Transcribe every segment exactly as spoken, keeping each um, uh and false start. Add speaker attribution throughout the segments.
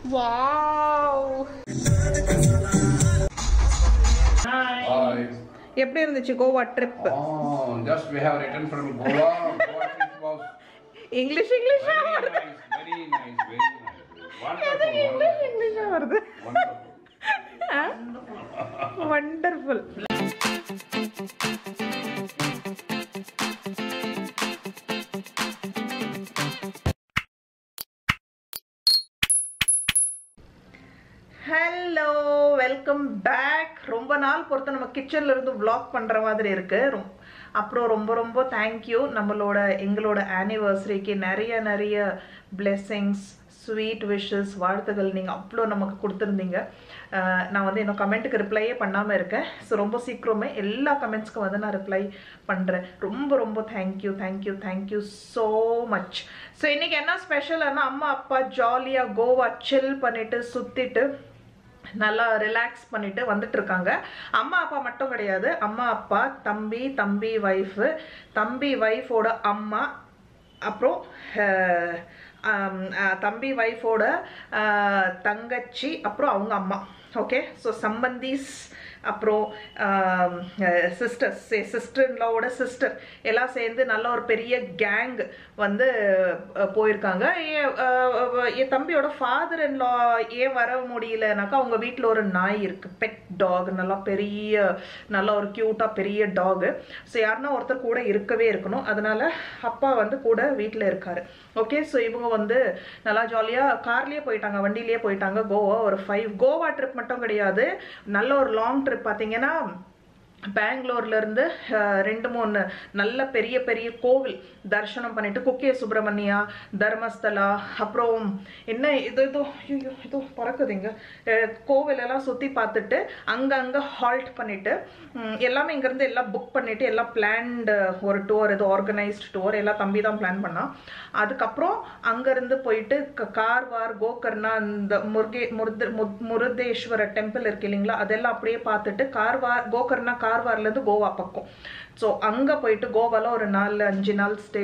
Speaker 1: Wow. Hi. Hi. எப்படி இருந்துச்சு Goa trip?
Speaker 2: Oh, just we have returned from Goa. Goa trip was
Speaker 1: English English
Speaker 2: very nice, very nice, very nice. Wonderful.
Speaker 1: English English வருது.
Speaker 2: Wonderful.
Speaker 1: Wonderful. Hello, welcome back. ரொம்ப நாள் பொறுத்து நம்ம கிச்சன்ல இருந்து vlog பண்ற மாதிரி இருக்கு. அப்புறம் ரொம்ப ரொம்ப தேங்க்யூ. நம்மளோட எங்களோட ஆனிவர்சரிக்கு நிறைய நிறைய பிளெஸிங்ஸ், ஸ்வீட் விஷஸ், வாழ்த்துக்கள் நீங்கள் அவ்வளோ நமக்கு கொடுத்துருந்தீங்க. நான் வந்து இன்னும் கமெண்ட்டுக்கு ரிப்ளையே பண்ணாமல் இருக்கேன். ஸோ ரொம்ப சீக்கிரமே எல்லா கமெண்ட்ஸ்க்கும் வந்து நான் ரிப்ளை பண்ணுறேன். ரொம்ப ரொம்ப thank you thank you thank you so much. So இன்றைக்கி என்ன ஸ்பெஷல்னா, அம்மா அப்பா ஜாலியாக கோவா சில் பண்ணிவிட்டு சுற்றிட்டு நல்லா ரிலாக்ஸ் பண்ணிட்டு வந்துட்டு இருக்காங்க. அம்மா அப்பா மட்டும் கிடையாது, அம்மா அப்பா, தம்பி, தம்பி வைஃபு, தம்பி வைஃபோட அம்மா, அப்புறம் தம்பி வைஃபோட தங்கச்சி, அப்புறம் அவங்க அம்மா. ஓகே, ஸோ சம்பந்திஸ், அப்புறம் சிஸ்டர்ஸ், சிஸ்டர் இன்லாவோட சிஸ்டர் எல்லாம் சேர்ந்து நல்ல ஒரு பெரிய கேங் வந்து போயிருக்காங்க. என் தம்பியோட ஃபாதர் இன்லா ஏன் வர முடியலனாக்கா, அவங்க வீட்டில் ஒரு நாய் இருக்கு, பெட் டாக், நல்லா பெரிய, நல்லா ஒரு க்யூட்டாக பெரிய டாகு. ஸோ யாருன்னா ஒருத்தர் கூட இருக்கவே இருக்கணும், அதனால அப்பா வந்து கூட வீட்டில் இருக்காரு. ஓகே, ஸோ இவங்க வந்து நல்லா ஜாலியாக கார்லேயே போயிட்டாங்க, வண்டியிலேயே போயிட்டாங்க கோவா. ஒரு ஃபைவ் கோவா ட்ரிப் மட்டும் கிடையாது, நல்ல ஒரு லாங் ட்ரிப். பார்த்தீங்கன்னா பெங்களூர்ல இருந்து ரெண்டு மூணு நல்ல பெரிய பெரிய கோவில் தரிசனம் பண்ணிட்டு, குக்கே சுப்பிரமணியா, தர்மஸ்தலா, அப்புறம் என்ன இது இதோ ஐயோ இதோ பறக்குதுங்க, கோவில் எல்லாம் சுற்றி பார்த்துட்டு அங்கங்கே ஹால்ட் பண்ணிட்டு எல்லாமே இங்கேருந்து எல்லாம் புக் பண்ணிட்டு எல்லாம் பிளான்டு ஒரு டூர், இது ஆர்கனைஸ்டு டூர், எல்லாம் தம்பி தான் பிளான் பண்ணான். அதுக்கப்புறம் அங்கேருந்து போயிட்டு கார்வார், கோகர்ணா, இந்த முருகே முருத முருதேஸ்வர டெம்பிள் இருக்கு இல்லைங்களா, அதெல்லாம் அப்படியே பார்த்துட்டு கார்வார், கோகர்ணா கார்வார்லேருந்து கோவா பக்கம். ஸோ அங்கே போயிட்டு கோவாவில் ஒரு நாலு அஞ்சு நாள் ஸ்டே.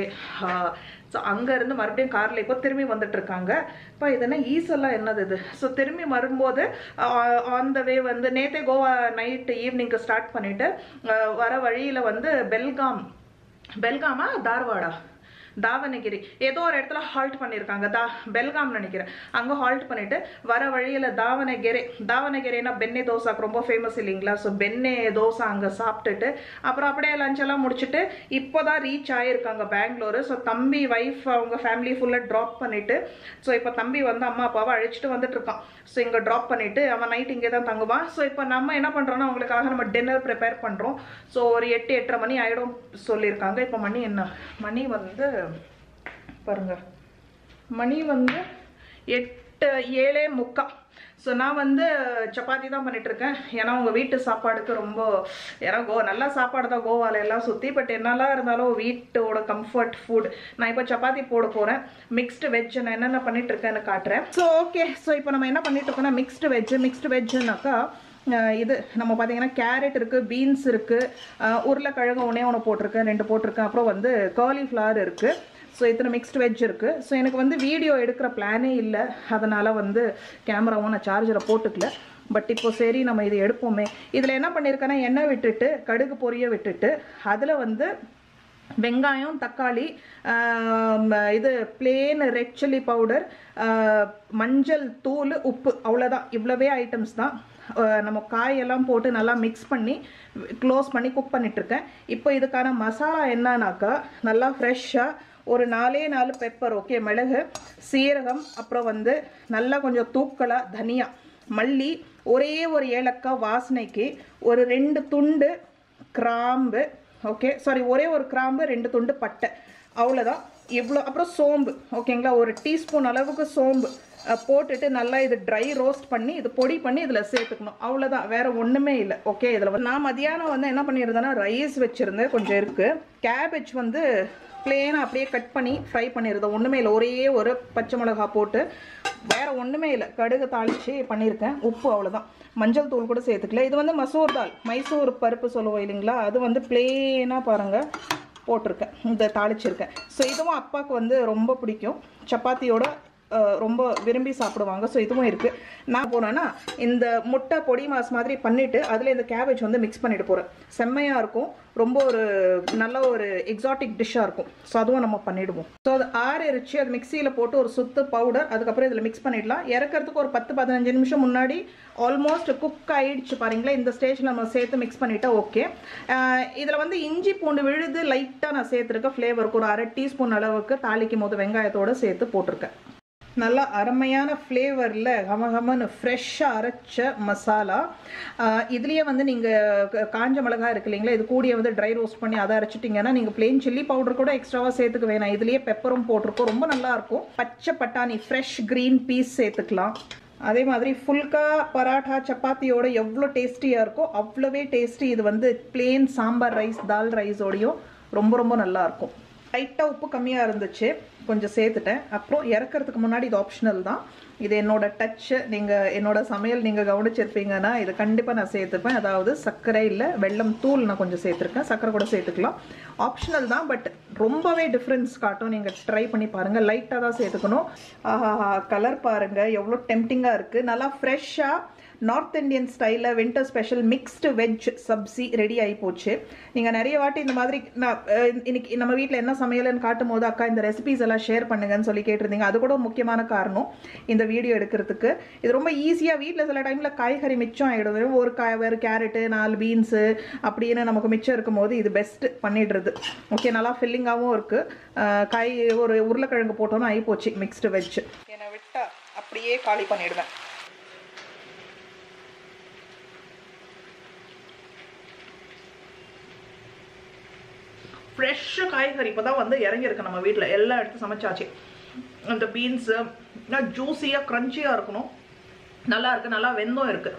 Speaker 1: ஸோ அங்கேருந்து மறுபடியும் காரில் இப்போ திரும்பி வந்துட்டு இருக்காங்க. இப்போ இதென்ன ஈஸெல்லாம் என்னது இது. ஸோ திரும்பி வரும்போது ஆன் த வே வந்து நேற்றே கோவா நைட்டு ஈவினிங்க்கு ஸ்டார்ட் பண்ணிவிட்டு வர வழியில் வந்து பெல்காம், பெல்காமா தார்வாடா, தாவனகிரி ஏதோ ஒரு இடத்துல ஹால்ட் பண்ணியிருக்காங்க, தா பெல்காம் நினைக்கிறேன். அங்கே ஹால்ட் பண்ணிட்டு வர வழியில் தாவனகிரி, தாவனகிரினா பென்னே தோசாக்கு ரொம்ப ஃபேமஸ் இல்லைங்களா. ஸோ பென்னே தோசை அங்கே சாப்பிட்டுட்டு அப்புறம் அப்படியே லஞ்ச் எல்லாம் முடிச்சுட்டு இப்போ தான் ரீச் ஆகியிருக்காங்க பெங்களூரு. ஸோ தம்பி வைஃப் அவங்க ஃபேமிலி ஃபுல்லாக ட்ராப் பண்ணிவிட்டு, ஸோ இப்போ தம்பி வந்து அம்மா அப்பாவை அழைச்சிட்டு வந்துட்டு இருக்கான். ஸோ இங்கே ட்ராப் பண்ணிவிட்டு அவன் நைட் இங்கே தான் தங்குவான். ஸோ இப்போ நம்ம என்ன பண்ணுறோன்னா, அவங்களுக்காக நம்ம டின்னர் ப்ரிப்பேர் பண்ணுறோம். ஸோ ஒரு எட்டு எட்டரை மணி ஆகிடும் சொல்லியிருக்காங்க. இப்போ மணி என்ன மணி வந்து பாருங்க, மணி வந்து எட்டு ஏழே முக்கா. ஸோ நான் வந்து சப்பாத்தி தான் பண்ணிகிட்ருக்கேன். ஏன்னா உங்கள் வீட்டு சாப்பாடுக்கு ரொம்ப, ஏன்னா கோ நல்லா சாப்பாடு தான் கோவாவில் எல்லாம் சுற்றி, பட் என்னெல்லாம் இருந்தாலும் வீட்டோட கம்ஃபர்ட் ஃபுட். நான் இப்போ சப்பாத்தி போட போகிறேன். மிக்ஸ்டு வெஜ் நான் என்னென்ன பண்ணிகிட்ருக்கேன்னு காட்டுறேன். ஸோ ஓகே, ஸோ இப்போ நம்ம என்ன பண்ணிகிட்ருக்கோன்னா மிக்ஸ்டு வெஜ்ஜு. மிக்ஸ்டு வெஜ்ஜுனாக்கா இது நம்ம பார்த்தீங்கன்னா கேரட் இருக்குது, பீன்ஸ் இருக்குது, உருளைக்கிழங்கு ஒன்றே ஒன்று போட்டிருக்கேன், ரெண்டு போட்டிருக்கேன், அப்புறம் வந்து காலிஃப்ளவர் இருக்குது. ஸோ இத்தனை மிக்ஸ்டு வெஜ் இருக்குது. ஸோ எனக்கு வந்து வீடியோ எடுக்கிற பிளானே இல்லை, அதனால் வந்து கேமராவும் நான் சார்ஜரை போட்டுக்கல. பட் இப்போ சரி நம்ம இது எடுப்போமே. இதில் என்ன பண்ணியிருக்கேன்னா, எண்ணெய் விட்டுட்டு கடுகு பொரிய விட்டுட்டு அதில் வந்து வெங்காயம், தக்காளி, இது பிளேன் ரெட் சில்லி பவுடர், மஞ்சள் தூள், உப்பு, அவ்வளோதான். இவ்வளவே ஐட்டம்ஸ் தான். நம்ம காயெல்லாம் போட்டு நல்லா மிக்ஸ் பண்ணி க்ளோஸ் பண்ணி குக் பண்ணிகிட்ருக்கேன். இப்போ இதுக்கான மசாலா என்னன்னாக்கா, நல்லா ஃப்ரெஷ்ஷாக ஒரு நாலே நாலு பெப்பர், ஓகே, மிளகு, சீரகம், அப்புறம் வந்து நல்லா கொஞ்சம் தூக்கலாக தனியா, மல்லி, ஒரே ஒரு ஏலக்காய் வாசனைக்கு, ஒரு ரெண்டு துண்டு கிராம்பு, ஓகே சாரி ஒரே ஒரு கிராம்பு, ரெண்டு துண்டு பட்டை, அவ்வளோதான். இவ்வளோ, அப்புறம் சோம்பு, ஓகேங்களா, ஒரு டீஸ்பூன் அளவுக்கு சோம்பு போட்டுட்டு நல்லா இது ட்ரை ரோஸ்ட் பண்ணி இது பொடி பண்ணி இதில் சேர்த்துக்கணும். அவ்வளோதான், வேறு ஒன்றுமே இல்லை. ஓகே, இதில் வந்து நான் மதியானம் வந்து என்ன பண்ணியிருந்தேன்னா, ரைஸ் வச்சுருந்தேன் கொஞ்சம் இருக்குது, கேபேஜ் வந்து பிளேனாக அப்படியே கட் பண்ணி ஃப்ரை பண்ணியிருந்தேன். ஒன்றுமே இல்லை, ஒரே ஒரு பச்சை மிளகா போட்டு, வேறு ஒன்றுமே இல்லை, கடுகு தாளித்து பண்ணியிருக்கேன். உப்பு அவ்வளோதான், மஞ்சள் தூள் கூட சேர்த்துக்கல. இது வந்து மசூர் தால், மைசூர் பருப்பு சொல்லுவோம் இல்லைங்களா, அது வந்து பிளேனாக பாருங்கள் போட்டிருக்கேன், இந்த தாளிச்சிருக்கேன். ஸோ இதுவும் அப்பாவுக்கு வந்து ரொம்ப பிடிக்கும். சப்பாத்தியோட ரொம்ப விரும்பி சாப்பிடுவாங்க. ஸோ இதுவும் இருக்குது. நான் போனேன்னா இந்த முட்டை பொடி மாஸ் மாதிரி பண்ணிவிட்டு அதில் இந்த கேபேஜ் வந்து மிக்ஸ் பண்ணிட்டு போகிறேன். செம்மையாக இருக்கும். ரொம்ப ஒரு நல்ல ஒரு எக்ஸாட்டிக் டிஷ்ஷாக இருக்கும். ஸோ அதுவும் நம்ம பண்ணிவிடுவோம். ஸோ அது ஆறிடுச்சு. அது மிக்சியில் போட்டு ஒரு சுத்து பவுடர் அதுக்கப்புறம் இதில் மிக்ஸ் பண்ணிடலாம். இறக்கிறதுக்கு ஒரு பத்து பதினஞ்சு நிமிஷம் முன்னாடி ஆல்மோஸ்ட் குக் ஆகிடுச்சு பாருங்களேன். இந்த ஸ்டேஜில் நம்ம சேர்த்து மிக்ஸ் பண்ணிட்டா ஓகே. இதில் வந்து இஞ்சி பூண்டு விழுது லைட்டாக நான் சேர்த்துருக்கேன். ஃப்ளேவருக்கு ஒரு அரை டீஸ்பூன் அளவுக்கு தாளிக்கும் போது வெங்காயத்தோடு சேர்த்து போட்டிருக்கேன். நல்லா அருமையான ஃப்ளேவரில் கமகமன்னு ஃப்ரெஷ்ஷாக அரைச்ச மசாலா. இதுலேயே வந்து நீங்கள் காஞ்ச மிளகாய் இருக்கு இல்லைங்களா, இது கூடிய வந்து ட்ரை ரோஸ்ட் பண்ணி அதை அரைச்சிட்டிங்கன்னா நீங்கள் பிளெயின் சில்லி பவுடர் கூட எக்ஸ்ட்ராவாக சேர்த்துக்க வேணாம். இதுலேயே பெப்பரும் போட்டிருக்கோம். ரொம்ப நல்லாயிருக்கும். பச்சை பட்டாணி ஃப்ரெஷ் க்ரீன் பீஸ் சேர்த்துக்கலாம். அதே மாதிரி ஃபுல்கா பராட்டா சப்பாத்தியோட எவ்வளோ டேஸ்டியாக இருக்கோ அவ்வளோவே டேஸ்டி இது வந்து பிளெயின் சாம்பார் ரைஸ் தால் ரைஸோடையும் ரொம்ப ரொம்ப நல்லாயிருக்கும். லைட்டாக உப்பு கம்மியாக இருந்துச்சு, கொஞ்சம் சேர்த்துட்டேன். அப்புறம் இறக்கிறதுக்கு முன்னாடி இது ஆப்ஷனல் தான். இது என்னோட டச்சு. நீங்கள் என்னோட சமையல் நீங்கள் கவனிச்சிருப்பீங்கன்னா இது கண்டிப்பாக நான் சேர்த்துப்பேன். அதாவது சர்க்கரை இல்லை வெல்லம் தூள் நான் கொஞ்சம் சேர்த்துருக்கேன். சர்க்கரை கூட சேர்த்துக்கலாம். ஆப்ஷனல் தான், பட் ரொம்பவே டிஃப்ரென்ஸ் காட்டும். நீங்கள் ட்ரை பண்ணி பாருங்கள். லைட்டாக தான் சேர்த்துக்கணும். ஆஹா, கலர் பாருங்கள் எவ்வளோ டெம்டிங்காக இருக்குது. நல்லா ஃப்ரெஷ்ஷாக நார்த் இந்தியன் ஸ்டைலில் winter special mixed veg sabzi ready ஆகி போச்சு. நீங்கள் நிறைய வாட்டி இந்த மாதிரி நான் இன்னைக்கு நம்ம வீட்டில் என்ன சமையல்னு காட்டும் போது அக்கா இந்த ரெசிபிஸ் எல்லாம் ஷேர் பண்ணுங்கன்னு சொல்லி கேட்டிருந்தீங்க. அது கூட முக்கியமான காரணம் இந்த வீடியோ எடுக்கிறதுக்கு. இது ரொம்ப ஈஸியாக வீட்டில் சில டைமில் காய்கறி மிச்சம் ஆகிடும். ஒரு காய் வேறு கேரட்டு நாலு பீன்ஸு அப்படின்னு நமக்கு மிச்சம் இருக்கும் போது இது பெஸ்ட்டு பண்ணிடுறது. ஓகே, நல்லா ஃபில்லிங்காகவும் இருக்குது. காய் ஒரு உருளைக்கிழங்கு போட்டோன்னு ஆகி போச்சு மிக்ஸ்டு வெஜ். என்னை விட்டால் அப்படியே காலி பண்ணிவிடுவேன். ஃப்ரெஷ்ஷு காய்கறி இப்போ தான் வந்து இறங்கியிருக்கு நம்ம வீட்டில். எல்லாம் எடுத்து சமைச்சாச்சு. அந்த பீன்ஸு ஜூஸியாக க்ரன்ச்சியாக இருக்கணும். நல்லா இருக்குது. நல்லா வெந்தும் இருக்குது.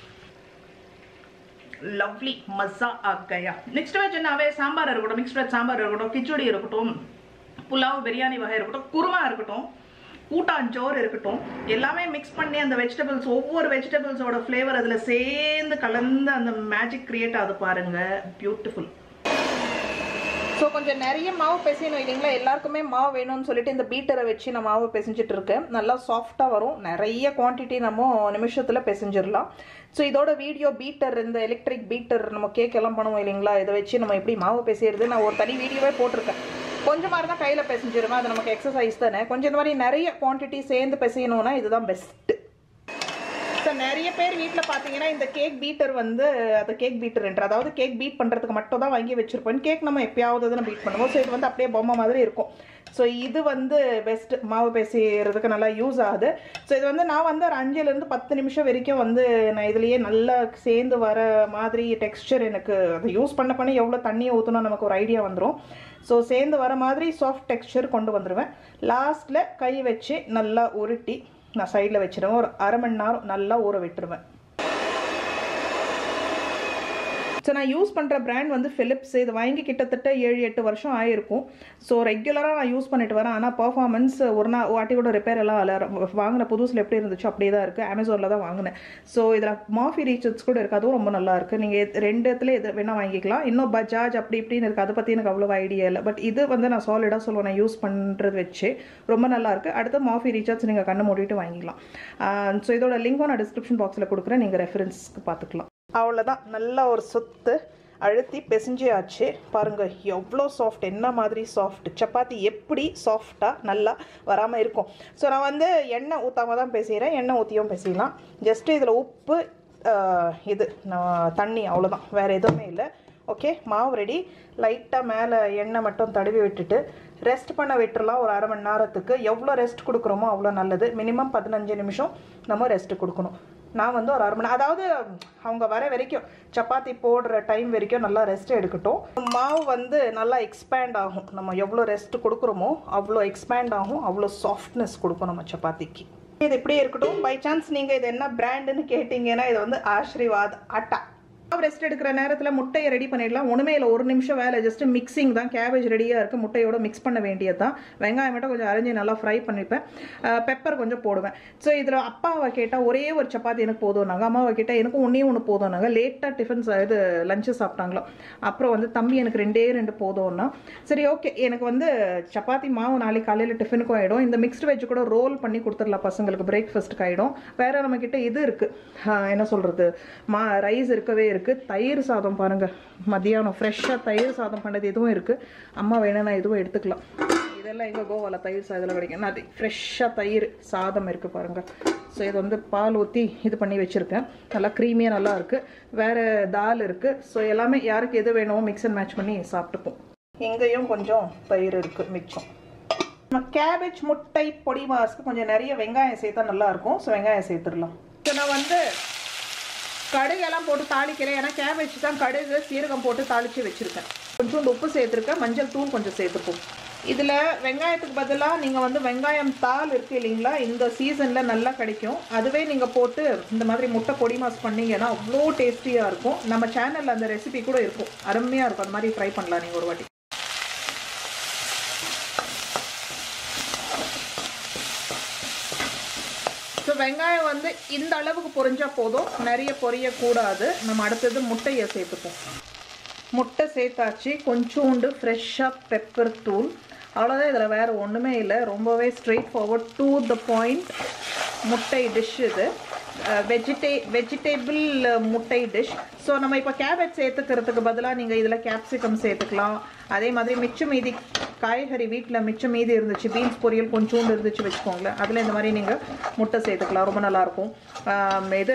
Speaker 1: லவ்லி மஸா ஆக்கையா. நெக்ஸ்ட் வெஜ் என்னாவே சாம்பார் இருக்கட்டும், மிக்ஸ்ட் வெஜ் சாம்பார் இருக்கட்டும், கிச்சடி இருக்கட்டும், புலாவ் பிரியாணி வகை இருக்கட்டும், குருமா இருக்கட்டும், கூட்டாஞ்சோறு இருக்கட்டும், எல்லாமே மிக்ஸ் பண்ணி அந்த வெஜிடபிள்ஸ் ஒவ்வொரு வெஜிடபிள்ஸோட ஃப்ளேவர் அதில் சேர்ந்து கலந்து அந்த மேஜிக் கிரியேட் ஆகுது பாருங்கள். பியூட்டிஃபுல். ஸோ கொஞ்சம் நிறைய மாவு பிசையணும் இல்லைங்களா. எல்லாருக்குமே மாவு வேணும்னு சொல்லிட்டு இந்த பீட்டரை வச்சு நான் மாவு பிசைஞ்சிட்டு இருக்கேன். நல்லா சாஃப்டாக வரும். நிறைய குவான்டிட்டி நம்ம நிமிஷத்தில் பிசைஞ்சிடலாம். ஸோ இதோட வீடியோ பீட்டர், இந்த எலக்ட்ரிக் பீட்டர் நம்ம கேக் எல்லாம் பண்ணுவோம் இல்லைங்களா, இதை வச்சு நம்ம எப்படி மாவு பிசையிறது நான் ஒரு தனி வீடியோவே போட்டிருக்கேன். கொஞ்சம் மாதிரி தான் கையில் பிசைஞ்சிருவேன். அது நமக்கு எக்ஸசைஸ் தானே. கொஞ்சம் இந்த மாதிரி நிறைய குவான்டிட்டி சேர்ந்து பிசையணும்னா இதுதான் பெஸ்ட்டு. ஸோ நிறைய பேர் வீட்டில் பார்த்தீங்கன்னா இந்த கேக் பீட்டர் வந்து அது கேக் பீட்டர் என்று அதாவது கேக் பீட் பண்ணுறதுக்கு மட்டும் தான் வாங்கி வச்சுருப்போம். கேக் நம்ம எப்பயாவது தான் பீட் பண்ணுவோம். ஸோ இது வந்து அப்படியே பொம்மை மாதிரி இருக்கும். ஸோ இது வந்து பெஸ்ட் மாவு பேசுறதுக்கு நல்லா யூஸ் ஆகுது. ஸோ இது வந்து நான் வந்து ஒரு அஞ்சுலேருந்து பத்து நிமிஷம் வரைக்கும் வந்து நான் இதுலேயே நல்லா சேர்ந்து வர மாதிரி டெக்ஸ்சர் எனக்கு அதை யூஸ் பண்ண பண்ணி எவ்வளோ தண்ணியை ஊற்றணும் நமக்கு ஒரு ஐடியா வந்துடும். ஸோ சேர்ந்து வர மாதிரி சாஃப்ட் டெக்ஸ்சர் கொண்டு வந்துடுவேன். லாஸ்ட்டில் கை வச்சு நல்லா உருட்டி நான் சைடில் வச்சுருவேன். ஒரு அரை மணி நேரம் நல்லா ஊற விட்டுருவேன். ஸோ நான் யூஸ் பண்ணுற பிராண்ட் வந்து ஃபிலிப்ஸ். இது வாங்கி கிட்டத்தட்ட ஏழு எட்டு வருஷம் ஆகிருக்கும். ஸோ ரெகுலராக நான் யூஸ் பண்ணிட்டு வரேன். ஆனால் பர்ஃபார்மன்ஸ் ஒரு நாள் வாட்டி கூட ரிப்பேர் எல்லாம் அல்ல. வாங்கின புதுசில் எப்படி இருந்துச்சோ அப்படியே தான் இருக்குது. அமேசானில் தான் வாங்கினேன். ஸோ இதில் மாஃபி ரீச்சர்ஸ் கூட இருக்குது. அதுவும் ரொம்ப நல்லா இருக்குது. நீங்கள் ரெண்டு இடத்துல எது வேணால் வாங்கிக்கலாம். இன்னும் பஜாஜ் அப்படி இப்படின்னு இருக்குது. அதை பற்றி எனக்கு அவ்வளோ ஐடியா இல்லை. பட் இது வந்து நான் சாலிடாக சொல்லுவேன். நான் யூஸ் பண்ணுறது வச்சு ரொம்ப நல்லா இருக்குது. அடுத்து மாஃபி ரீசார்ஜ் நீங்கள் கண்ணு மூடிட்டு வாங்கிக்கலாம். ஸோ இதோட லிங்க்கும் நான் டிஸ்கிரிப்ஷன் பாக்ஸில் கொடுக்குறேன். நீங்கள் ரெஃபரன்ஸ்க்கு பார்த்துக்கலாம். அவ்வளோதான். நல்லா ஒரு சொத்து அழுத்தி பிசைஞ்சியாச்சு. பாருங்கள் எவ்வளோ சாஃப்ட், என்ன மாதிரி சாஃப்ட். சப்பாத்தி எப்படி சாஃப்டாக நல்லா வராமல் இருக்கும். ஸோ நான் வந்து எண்ணெய் ஊற்றாமல் தான் பேசுகிறேன். எண்ணெய் ஊற்றியும் பேசிடலாம். ஜஸ்ட்டு இதில் உப்பு, இது நான் தண்ணி, அவ்வளோதான். வேறு எதுவுமே இல்லை. ஓகே, மாவு ரெடி. லைட்டாக மேலே எண்ணெய் மட்டும் தடவி விட்டுட்டு ரெஸ்ட் பண்ண விட்டுறலாம் ஒரு அரை மணி நேரத்துக்கு. எவ்வளோ ரெஸ்ட் கொடுக்குறோமோ அவ்வளோ நல்லது. மினிமம் பதினஞ்சு நிமிஷம் நம்ம ரெஸ்ட்டு கொடுக்கணும். நான் வந்து ஒரு அரை மணி, அதாவது அவங்க வர வரைக்கும் சப்பாத்தி போடுற டைம் வரைக்கும் நல்லா ரெஸ்ட் எடுக்கட்டும். மாவு வந்து நல்லா எக்ஸ்பேண்ட் ஆகும். நம்ம எவ்வளோ ரெஸ்ட் கொடுக்குறோமோ அவ்வளோ எக்ஸ்பேண்ட் ஆகும். அவ்வளோ சாஃப்ட்னஸ் கொடுக்கும் நம்ம சப்பாத்திக்கு. இது இப்படியே இருக்கட்டும். பை சான்ஸ் நீங்கள் இது என்ன பிராண்டுன்னு கேட்டிங்கன்னா இது வந்து ஆஷிர்வாத் ஆட்டா. ரெஸ்ட் எடுக்கிற நேரத்தில் முட்டையை ரெடி பண்ணிடலாம். ஒன்றுமே இல்லை, ஒரு நிமிஷம் வேலை, ஜஸ்ட் மிக்சிங் தான். கேபேஜ் ரெடியாக இருக்குது, முட்டையோட மிக்ஸ் பண்ண வேண்டியது தான். வெங்காயம் மட்டும் கொஞ்சம் அரைஞ்சி நல்லா ஃப்ரை பண்ணிப்பேன், பெப்பர் கொஞ்சம் போடுவேன். ஸோ இதில் அப்பாவை கேட்டால் ஒரே ஒரு சப்பாத்தி எனக்கு போதும் நாங்கள், அம்மாவை கேட்டால் எனக்கும் ஒன்றே ஒன்று போதும் நாங்கள். லேட்டாக டிஃபன் இது லஞ்சு சாப்பிட்டாங்களோ, அப்புறம் வந்து தம்பி எனக்கு ரெண்டே ரெண்டு போதும்னா சரி ஓகே. எனக்கு வந்து சப்பாத்தி மாவு நாளைக்கு காலையில் டிஃபனுக்கும் ஆகிடும். இந்த மிக்ஸ்டு வெஜ் கூட ரோல் பண்ணி கொடுத்துடலாம் பசங்களுக்கு, பிரேக்ஃபாஸ்ட்டுக்கு ஆகிடும். வேறு நம்மக்கிட்ட இது இருக்குது, என்ன சொல்கிறது, மா ரைஸ் இருக்கவே இருக்குது. தயிர் சாதம் பாருங்கள், மதியானம் ஃப்ரெஷ்ஷாக தயிர் சாதம் பண்ணது இதுவும் இருக்குது. அம்மா வேணும்னா இதுவும் எடுத்துக்கலாம். இதெல்லாம் எங்கே கோவாவில் தயிர் சாதத்தில் கிடைக்கும், அது ஃப்ரெஷ்ஷாக தயிர் சாதம் இருக்குது பாருங்கள். ஸோ இது வந்து பால் ஊற்றி இது பண்ணி வச்சுருக்கேன், நல்லா க்ரீமியாக நல்லா இருக்குது. வேறு தால் இருக்குது. ஸோ எல்லாமே யாருக்கு எது வேணுமோ மிக்ஸ் அண்ட் மேட்ச் பண்ணி சாப்பிட்டுப்போம். இங்கேயும் கொஞ்சம் தயிர் இருக்குது மிச்சம். நம்ம கேபேஜ் முட்டை பொடி மாஸ்க்கு கொஞ்சம் நிறைய வெங்காயம் சேர்த்தா நல்லாயிருக்கும். ஸோ வெங்காயம் சேர்த்துடலாம். ஸோ நான் வந்து கடுகெல்லாம் போட்டு தாளிக்கிறேன், ஏன்னா கேபேஜ் தான் கடுகு சீரகம் போட்டு தாளித்து வச்சுருக்கேன். கொஞ்சோண்டு உப்பு சேர்த்துருக்கேன், மஞ்சள் தூள் கொஞ்சம் சேர்த்துப்போம். இதில் வெங்காயத்துக்கு பதிலாக நீங்கள் வந்து வெங்காயம் தாள் இருக்குது இல்லைங்களா, இந்த சீசனில் நல்லா கிடைக்கும். அதுவே நீங்கள் போட்டு இந்த மாதிரி முட்டை பொடி மாஸ் பண்ணிங்கன்னா அவ்வளோ டேஸ்டியாக இருக்கும். நம்ம சேனலில் அந்த ரெசிபி கூட இருக்கும், அருமையாக இருக்கும். அந்த மாதிரி ட்ரை பண்ணலாம் நீங்கள் ஒரு வாட்டி. ஸோ வெங்காயம் வந்து இந்த அளவுக்கு பொரிஞ்சால் போதும், நிறைய பொரியக்கூடாது. நம்ம அடுத்தது முட்டையை சேர்த்துப்போம். முட்டை சேர்த்தாச்சு, கொஞ்சோண்டு ஃப்ரெஷ்ஷாக பெப்பர் தூள், அவ்வளோதான். இதில் வேறு ஒன்றுமே இல்லை, ரொம்பவே straight forward to the point முட்டை டிஷ் இது. வெஜிடே வெஜிடேபிள் முட்டை டிஷ். ஸோ நம்ம இப்போ கேபேஜ் சேர்த்துக்கிறதுக்கு பதிலாக நீங்கள் இதில் கேப்சிகம் சேர்த்துக்கலாம். அதே மாதிரி மிச்சம் மீதி காய்கறி வீட்டில் மிச்சம் மீதி இருந்துச்சு, பீன்ஸ் பொரியல் கொஞ்சோண்டு இருந்துச்சு வச்சுக்கோங்களேன், அதில் இந்த மாதிரி நீங்கள் முட்டை சேர்த்துக்கலாம், ரொம்ப நல்லாயிருக்கும். இது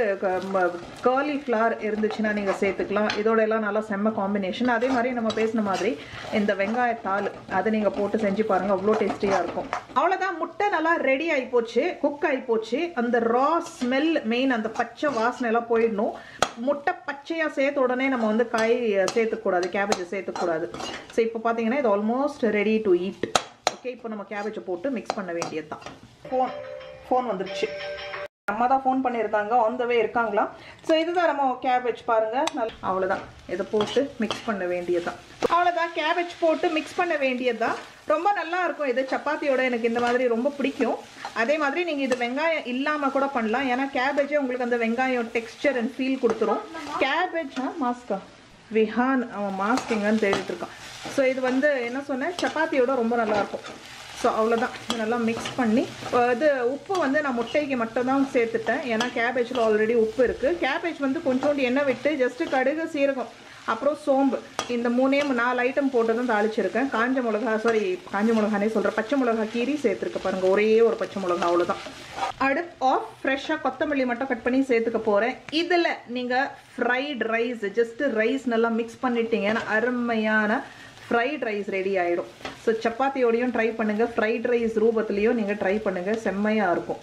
Speaker 1: கர்லி ஃப்ளவர் இருந்துச்சுன்னா நீங்கள் சேர்த்துக்கலாம். இதோட எல்லாம் நல்லா செம்ம காம்பினேஷன். அதே மாதிரி நம்ம பேசின மாதிரி இந்த வெங்காயத்தாள் அதை நீங்கள் போட்டு செஞ்சு பாருங்கள், அவ்வளோ டேஸ்டியாக இருக்கும். அவ்வளோதான், முட்டை நல்லா ரெடி ஆகிப்போச்சு, குக் ஆகிப்போச்சு. அந்த ரா ஸ்மெல் மெயின், அந்த பச்சை வாசனை எல்லாம் போயிடணும். முட்டை பச்சையாக சேர்த்த உடனே நம்ம வந்து காய் சேர்த்துக்கூடாது, கேபேஜை சேர்த்துக்கூடாது. ஸோ இப்போ பார்த்தீங்கன்னா இது almost ready to eat. Okay, இப்போ நம்ம கேபேஜை போட்டு மிக்ஸ் பண்ண வேண்டியது தான். ஃபோன் ஃபோன் வந்துருச்சு, அம்மா தான் ஃபோன் பண்ணியிருந்தாங்க, ஆன் த வே இருக்காங்களா. ஸோ இதுதான் நம்ம கேபேஜ் பாருங்கள், நல்லா அவ்வளோதான். இதை போட்டு மிக்ஸ் பண்ண வேண்டியது தான். அவ்வளோதான், கேபேஜ் போட்டு மிக்ஸ் பண்ண வேண்டியது தான். ரொம்ப நல்லா இருக்கும் இது சப்பாத்தியோட, எனக்கு இந்த மாதிரி ரொம்ப பிடிக்கும். அதே மாதிரி நீங்கள் இது வெங்காயம் இல்லாமல் கூட பண்ணலாம், ஏன்னா கேபேஜே உங்களுக்கு அந்த வெங்காயம் டெக்ஸ்டர் அண்ட் ஃபீல் கொடுத்துரும். கேபேஜ் ஆ மாஸ்கா விஹான் அவன் மாஸ்க் எங்கன்னு தேடிட்டு இருக்கான். ஸோ இது வந்து என்ன சொன்னேன், சப்பாத்தியோட ரொம்ப நல்லாயிருக்கும். ஸோ அவ்வளோதான், நல்லா மிக்ஸ் பண்ணி இது உப்பு வந்து நான் முட்டைக்கு மட்டும் தான் சேர்த்துட்டேன், ஏன்னா கேபேஜில் ஆல்ரெடி உப்பு இருக்குது. கேபேஜ் வந்து கொஞ்சோண்டு எண்ணெய் விட்டு ஜஸ்ட்டு கடுகு சீரகம் அப்புறம் சோம்பு இந்த மூணே நாலு ஐட்டம் போட்டு தான் தாளிச்சிருக்கேன். காஞ்ச மிளகா சாரி காஞ்ச மிளகானே சொல்கிறேன், பச்சை மிளகா கீரி சேர்த்துருக்க பாருங்கள், ஒரே ஒரு பச்சை மிளகா, அவ்வளோதான். அடுப்பு ஆஃப். ஃப்ரெஷ்ஷாக கொத்தமல்லி மட்டும் கட் பண்ணி சேர்த்துக்க போகிறேன். இதில் நீங்கள் ஃப்ரைட் ரைஸ், ஜஸ்ட்டு ரைஸ் நல்லா மிக்ஸ் பண்ணிட்டீங்கன்னா அருமையான ஃப்ரைட் ரைஸ் ரெடி ஆகிடும். ஸோ சப்பாத்தியோடையும் ட்ரை பண்ணுங்கள், ஃப்ரைட் ரைஸ் ரூபத்துலேயும் நீங்கள் ட்ரை பண்ணுங்கள், செம்மையாக இருக்கும்.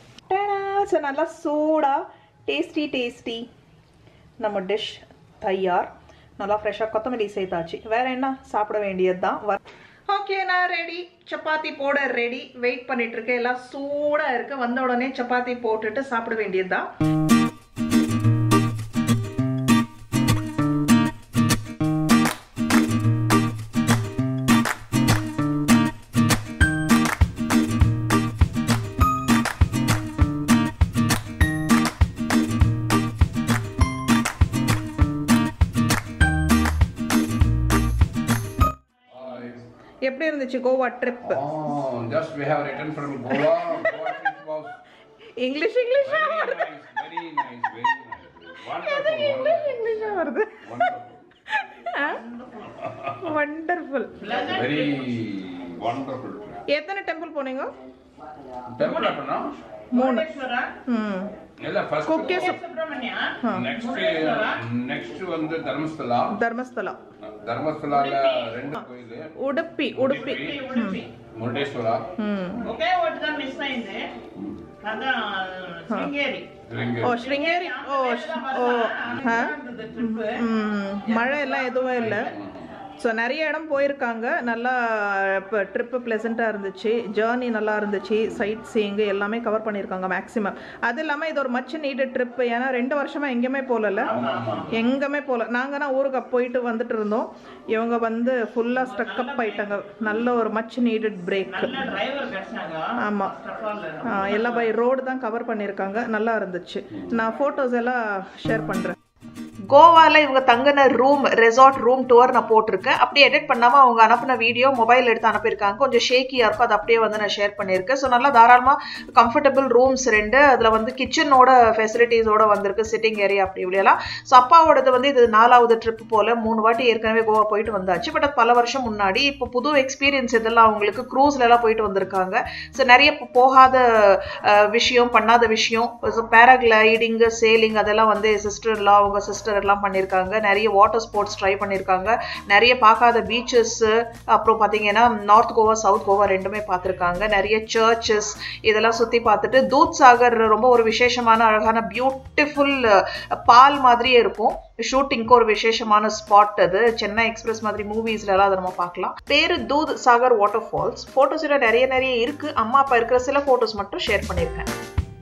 Speaker 1: ஸோ நல்லா சூடாக டேஸ்டி டேஸ்டி நம்ம டிஷ் தயார். நல்லா ஃப்ரெஷ்ஷாக கொத்தமல்லி சேர்த்தாச்சு, வேறு என்ன, சாப்பிட வேண்டியது தான். ஓகே, நான் ரெடி, சப்பாத்தி போட ரெடி, வெயிட் பண்ணிட்டு இருக்கேன். எல்லாம் சூடாக இருக்குது, வந்த உடனே சப்பாத்தி போட்டுட்டு சாப்பிட வேண்டியது தான். எப்படி இருந்துச்சு Goa trip?
Speaker 2: Oh, just we have returned from Goa. Goa trip was
Speaker 1: English English
Speaker 2: very nice, very nice, very nice. Wonderful.
Speaker 1: English English வருது. Wonderful.
Speaker 2: Very wonderful.
Speaker 1: எத்தனை டெம்பிள் போனீங்க?
Speaker 2: Temple அப்பனா?
Speaker 1: மூணு. ம்.
Speaker 2: இல்ல first
Speaker 1: Kukke
Speaker 3: Subramanya,
Speaker 2: next next வந்து தர்மஸ்தலா.
Speaker 1: தர்மஸ்தலா.
Speaker 2: தர்மஸ்தலால ரெண்டு கோயில்.
Speaker 1: உடுப்பி உடுப்பி
Speaker 3: உಡುಪಿ
Speaker 2: ಮುರುಡೇಶ್ವರ.
Speaker 1: ம்.
Speaker 3: ఒకే ఒకటి దా మిస్ అయింది. అదా శృంగేరి.
Speaker 1: ஓ ஸ்ருங்கேரி. ஓ ஓ ஹ ம் மழை எல்லாம் எதுவும் இல்லை. ஸோ நிறைய இடம் போயிருக்காங்க. நல்லா இப்போ ட்ரிப்பு ப்ளசண்ட்டாக இருந்துச்சு, ஜேர்னி நல்லா இருந்துச்சு, சைட் சீயிங்கு எல்லாமே கவர் பண்ணியிருக்காங்க மேக்ஸிமம். அது இல்லாமல் இது ஒரு மச் நீடட் ட்ரிப்பு. ஏன்னா ரெண்டு வருஷமாக எங்கேயுமே போகல, எங்கேயுமே போகல. நாங்கள் தான் ஊருக்கு போயிட்டு வந்துட்டு இருந்தோம். இவங்க வந்து ஃபுல்லாக ஸ்ட்ரக்அப் ஆயிட்டாங்க. நல்ல ஒரு மச் நீடட் பிரேக். ஆமாம், எல்லாம் பை ரோடு தான் கவர் பண்ணியிருக்காங்க. நல்லா இருந்துச்சு. நான் ஃபோட்டோஸ் எல்லாம் ஷேர் பண்ணுறேன். கோவாவில் இவங்க தங்கின ரூம், ரெசார்ட் ரூம் டூர் நான் போட்டிருக்கேன். அப்படியே எடிட் பண்ணாமல் அவங்க அனுப்பின வீடியோ மொபைல் எடுத்து அனுப்பியிருக்காங்க. கொஞ்சம் ஷேக்கியாக இருக்கும், அது அப்படியே வந்து நான் ஷேர் பண்ணியிருக்கேன். ஸோ நல்லா தாராளமாக கம்ஃபர்டபுள் ரூம்ஸ் ரெண்டு, அதில் வந்து கிச்சனோட ஃபெசிலிட்டிஸோட வந்திருக்கு, சிட்டிங் ஏரியா அப்படி இப்படியெல்லாம். ஸோ அப்பாவோடது வந்து இது நாலாவது ட்ரிப் போல். மூணு வாட்டி ஏற்கனவே கோவா போயிட்டு வந்தாச்சு. பட் அது பல வருஷம் முன்னாடி. இப்போ புது எக்ஸ்பீரியன்ஸ் இதெல்லாம் அவங்களுக்கு க்ரூஸ்லலாம் போயிட்டு வந்திருக்காங்க. ஸோ நிறைய போகாத விஷயம், பண்ணாத விஷயம், பேராகிளைடிங்கு, சேலிங் அதெல்லாம் வந்து சிஸ்டர்லாம் அவங்க சிஸ்டர் எல்லாம் பண்ணியிருக்காங்க. நிறைய வாட்டர் ஸ்போர்ட்ஸ் ட்ரை பண்ணியிருக்காங்க. நிறைய பார்க்காத பீச்சஸ், அப்புறம் பார்த்தீங்கன்னா நார்த் கோவா சவுத் கோவா ரெண்டுமே பார்த்துருக்காங்க. நிறைய சர்ச்சஸ் இதெல்லாம் சுற்றி பார்த்துட்டு, தூத் சாகர் ரொம்ப ஒரு விசேஷமான அழகான பியூட்டிஃபுல் பால் மாதிரியே இருக்கும். ஷூட்டிங்க்கு ஒரு விசேஷமான ஸ்பாட் அது. சென்னை எக்ஸ்பிரஸ் மாதிரி மூவிஸ்லாம் அதை நம்ம பார்க்கலாம். பேரு Dudh Sagar water falls. Photos நிறைய நிறைய இருக்கு. அம்மா அப்பா இருக்கிற சில ஃபோட்டோஸ் மட்டும் ஷேர் பண்ணியிருக்கேன்.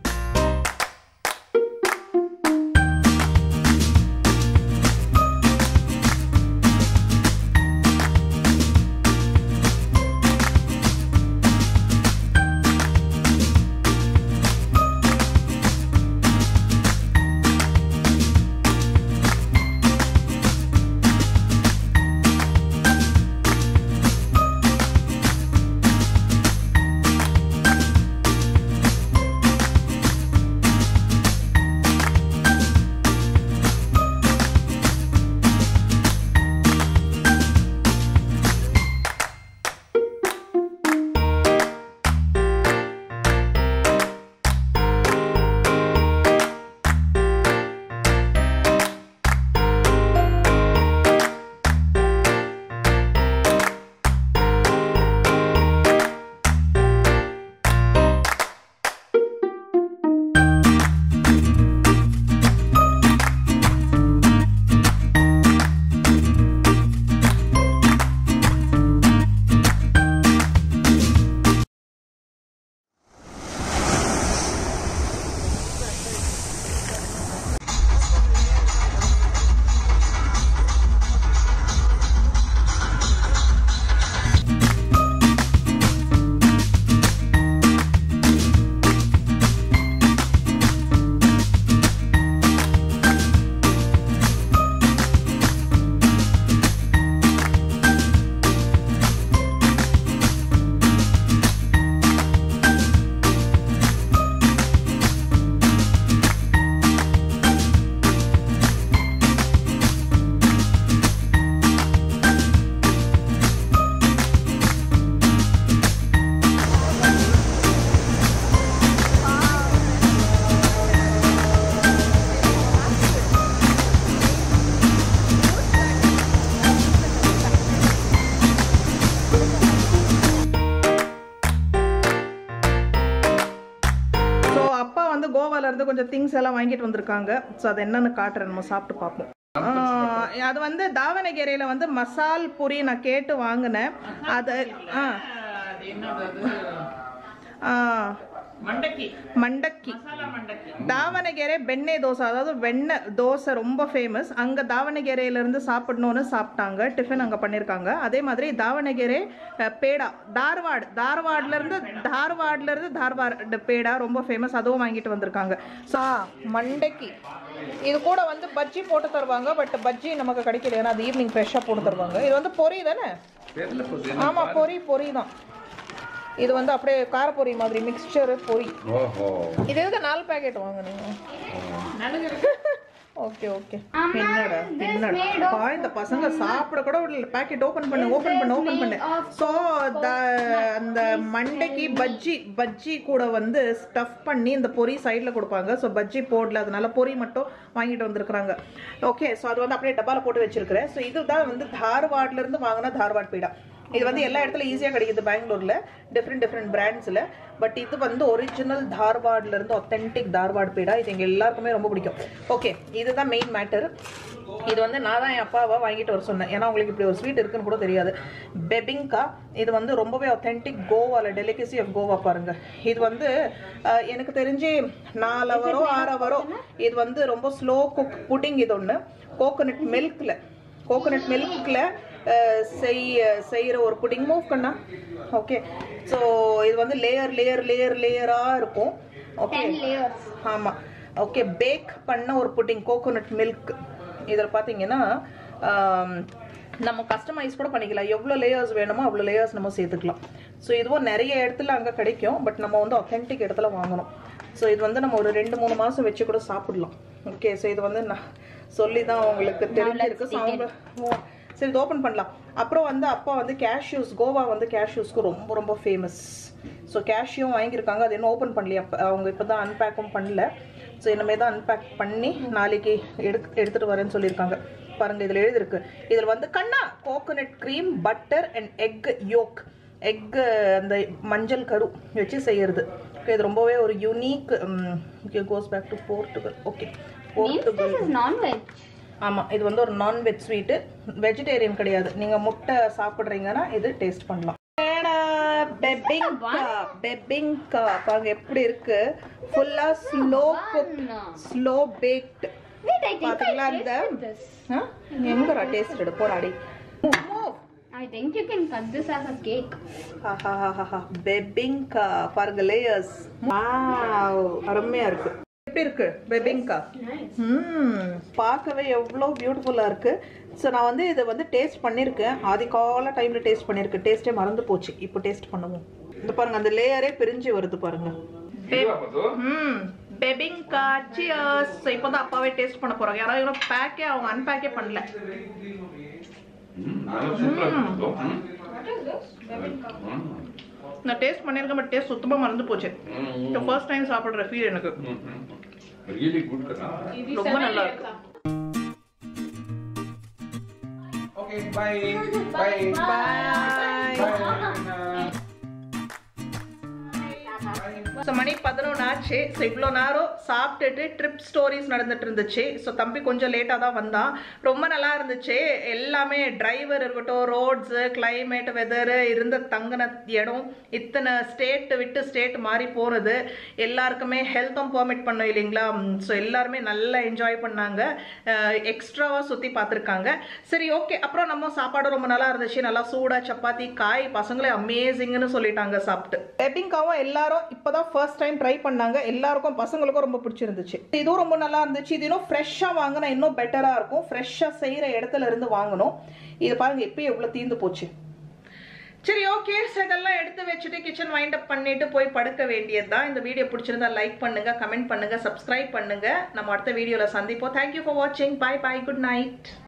Speaker 1: கோவால இருந்து கொஞ்சம் திங்ஸ் எல்லாம் வாங்கிட்டு வந்திருக்காங்க. ஸோ அது என்னன்னு காட்டுறேன், நம்ம சாப்பிட்டு பார்ப்போம். அது வந்து தாவணகேரியில் வந்து மசால் பூரி நான் கேட்டு வாங்கினேன். அது ஆ மண்டக்கி தாவணகேரே வெண்ணெய் தோசை, அதாவது வெண்ணெய் தோசை ரொம்ப ஃபேமஸ். அங்கே தாவணகேரையிலேருந்து சாப்பிடணுன்னு சாப்பிட்டாங்க, டிஃபன் அங்கே பண்ணியிருக்காங்க. அதே மாதிரி தாவணகேரே பேடா, தார்வாடு தார்வாட்லேருந்து தார்வாட்லேருந்து தார்வாடு பேடா ரொம்ப ஃபேமஸ், அதுவும் வாங்கிட்டு வந்திருக்காங்க. ஸோ மண்டக்கி இது கூட வந்து பஜ்ஜி போட்டு தருவாங்க. பட் பஜ்ஜி நமக்கு கிடைக்கல, ஏன்னா அது ஈவினிங் ஃப்ரெஷ்ஷாக போட்டு தருவாங்க. இது வந்து பொரி தானே? ஆமாம், பொரி பொரி தான். இது வந்து அப்படியே காரப்பொரி மாதிரி மிக்சர் பொரி. இது எதுக்கு நாலு பேக்கெட் வாங்கினீங்க? Okay okay. என்னடா என்னடா இந்த பசங்க சாப்பிட கூட பேக்கெட் ஓப்பன் பண்ணு ஓப்பன் பண்ணு ஓப்பன் பண்ணு. ஸோ அந்த மண்டைக்கு பஜ்ஜி பஜ்ஜி கூட வந்து ஸ்டஃப் பண்ணி இந்த பொரி சைடில் கொடுப்பாங்க. ஸோ பஜ்ஜி போடல, அதனால பொரி மட்டும் வாங்கிட்டு வந்திருக்கிறாங்க. ஓகே, ஸோ அது வந்து அப்படியே டப்பாவில் போட்டு வச்சிருக்கிறேன். ஸோ இதுதான் வந்து தார்வாட்லேருந்து வாங்கினா தார்வாட் பீடா. இது வந்து எல்லா இடத்துல ஈஸியாக கிடைக்குது பெங்களூரில், டிஃப்ரெண்ட் டிஃப்ரெண்ட் பிராண்ட்ஸில். பட் இது வந்து ஒரிஜினல் தார்வாட்லேருந்து ஒத்தென்டிக் தார்வாட் பேடா. இது எங்கள் எல்லாருக்குமே ரொம்ப பிடிக்கும். ஓகே, இதுதான் மெயின் மேட்டர். இது வந்து நான் தான் என் அப்பாவை வாங்கிட்டு வர சொன்னேன், ஏன்னா உங்களுக்கு இப்படி ஒரு ஸ்வீட் இருக்குன்னு கூட தெரியாது. பெபிங்கா, இது வந்து ரொம்பவே ஒத்தென்டிக் கோவாவில், டெலிகசி ஆஃப் கோவா பாருங்க. இது வந்து எனக்கு தெரிஞ்சு நாலு அவரோ ஆறு அவரோ. இது வந்து ரொம்ப ஸ்லோ குக் புட்டிங். இது ஒன்று கோகோனட் மில்கில் கோகோனட் மில்கில் செய்ய செய்கிற ஒரு புட்டிங் மூவ் பண்ணா. ஓகே, ஸோ இது வந்து லேயர் லேயர் லேயர் லேயராக இருக்கும். ஓகே, ஆமாம். ஓகே, பேக் பண்ண ஒரு புட்டிங் கோகோனட் மில்க். இதில் பார்த்தீங்கன்னா நம்ம கஸ்டமைஸ் கூட பண்ணிக்கலாம். எவ்வளோ லேயர்ஸ் வேணுமோ அவ்வளோ லேயர்ஸ் நம்ம சேர்த்துக்கலாம். ஸோ இதுவும் நிறைய இடத்துல அங்கே கிடைக்கும், பட் நம்ம வந்து ஒத்தென்டிக் இடத்துல வாங்கணும். ஸோ இது வந்து நம்ம ஒரு ரெண்டு மூணு மாதம் வச்சு கூட சாப்பிடலாம். ஓகே, ஸோ இது வந்து நான் சொல்லி தான் உங்களுக்கு தெரிஞ்சிருக்கு. ஸோ அவங்க சரி இது ஓப்பன் பண்ணலாம். அப்புறம் வந்து அப்பா வந்து கேஷ்யூஸ், கோவா வந்து கேஷ்யூஸ்க்கு ரொம்ப ரொம்ப ஃபேமஸ். ஸோ கேஷ்யூவும் வாங்கியிருக்காங்க. அது இன்னும் ஓப்பன் பண்ணலையா, அவங்க இப்போ தான் அன்பேக்கும் பண்ணல. ஸோ இனிமேல் தான் அன்பேக் பண்ணி நாளைக்கு எடுத்து எடுத்துகிட்டு வரேன்னு சொல்லியிருக்காங்க. பாருங்கள், இதில் எழுதிருக்கு. இதில் வந்து கண்ணா coconut cream, butter and egg yolk, எக்கு அந்த மஞ்சள் கரு வச்சு செய்யறது. ஓகே, இது ரொம்பவே ஒரு unique. Goes back to Portugal. Okay, Portugal. ஆமாம், இது வந்து ஒரு நான்வெஜ் ஸ்வீட்டு, வெஜிடேரியன் கிடையாது. நீங்கள் முட்டை சாப்பிட்றீங்கன்னா இது டேஸ்ட் பண்ணலாம். பெபிங்கா பெபிங்கா பாருங்க எப்படி இருக்கு. ஃபுல்லா ஸ்லோ குக், ஸ்லோ பேக்ட். பாத்தீங்களா? அந்த எங்கடா டேஸ்ட் எடு போடாடி.
Speaker 4: I think you can cut this as a cake.
Speaker 1: Ha ha ha ha. பெபிங்கா பாருங்க, லேயர்ஸ். வாவ், அருமையா இருக்கு. எப்படி இருக்கு பெபிங்கா? ம், பார்க்கவே எவ்வளோ பியூட்டிஃபுல்லாக இருக்கு. ஸோ நான் வந்து இதை வந்து டேஸ்ட் பண்ணியிருக்கேன், ஆதிகால டைமில் டேஸ்ட் பண்ணியிருக்கேன். டேஸ்ட்டே மறந்து போச்சு. இப்போ டேஸ்ட் பண்ணுவோம். இந்த பாருங்க, அந்த லேயரே பிரிஞ்சு வருது பாருங்க. ம், பெபிங்கா சியர்ஸ். ஸோ இப்போ தான் அப்பாவே டேஸ்ட் பண்ண போகிறாங்க. யாராவது இவ்வளோ பேக்கே அவங்க அன்பேக்கே பண்ணல. நான் டேஸ்ட் பண்ணியிருக்கேன், பட் டேஸ்ட் சுத்தமாக மறந்து போச்சு. இப்போ ஃபர்ஸ்ட் டைம் சாப்பிட்ற ஃபீல் எனக்கு. ரொம்ப நல்லா இருக்கு.
Speaker 2: Okay, bye. Bye.
Speaker 1: Bye. So மணி பதினொன்று ஆச்சு. ஸோ இவ்வளோ நேரம் சாப்பிட்டுட்டு ட்ரிப் ஸ்டோரிஸ் நடந்துட்டு இருந்துச்சு. ஸோ தம்பி கொஞ்சம் லேட்டாக தான் வந்தான். ரொம்ப நல்லா இருந்துச்சு. எல்லாமே டிரைவர் இருக்கட்டும், ரோட்ஸு, கிளைமேட், வெதரு, இருந்த தங்கின இடம், இத்தனை ஸ்டேட் விட்டு ஸ்டேட் மாறி போகிறது, எல்லாருக்குமே ஹெல்த்தும் பெர்மிட் பண்ணோம் இல்லைங்களா. ஸோ எல்லாருமே நல்லா என்ஜாய் பண்ணாங்க, எக்ஸ்ட்ராவாக சுற்றி பார்த்துருக்காங்க. சரி, ஓகே. அப்புறம் நம்ம சாப்பாடு ரொம்ப நல்லா இருந்துச்சு. நல்லா சூடாக சப்பாத்தி, காய், பசங்களே அமேசிங்னு சொல்லிட்டாங்க சாப்பிட்டு. பெபிங்காவும் எல்லாரும் இப்போதான் ஃபர்ஸ்ட் டைம் ட்ரை பண்ணாங்க. எல்லாருக்கும், பசங்களுக்கும் ரொம்ப பிடிச்சிருந்துச்சு. இதுவும் ரொம்ப நல்லா இருந்துச்சு. இது இன்னும் ஃப்ரெஷ்ஷாக வாங்கினா இன்னும் பெட்டராக இருக்கும். ஃப்ரெஷ்ஷாக செய்கிற இடத்துல இருந்து வாங்கணும். இது பாருங்க, இப்போயே எவ்வளோ தீர்ந்து போச்சு. சரி, ஓகே. ஸோ இதெல்லாம் எடுத்து வச்சுட்டு கிச்சன் வைண்ட் அப் பண்ணிட்டு போய் படுக்க வேண்டியது தான். இந்த வீடியோ பிடிச்சிருந்தா லைக் பண்ணுங்க, கமெண்ட் பண்ணுங்க, சப்ஸ்கிரைப் பண்ணுங்க. நம்ம அடுத்த வீடியோவில் சந்திப்போம். தேங்க்யூ ஃபார் வாட்சிங். Bye bye, good night.